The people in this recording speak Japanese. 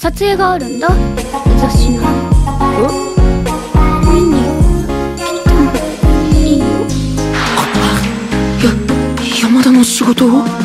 撮影があるんだ、雑誌の。見に来てもいいよ。 山田の仕事を？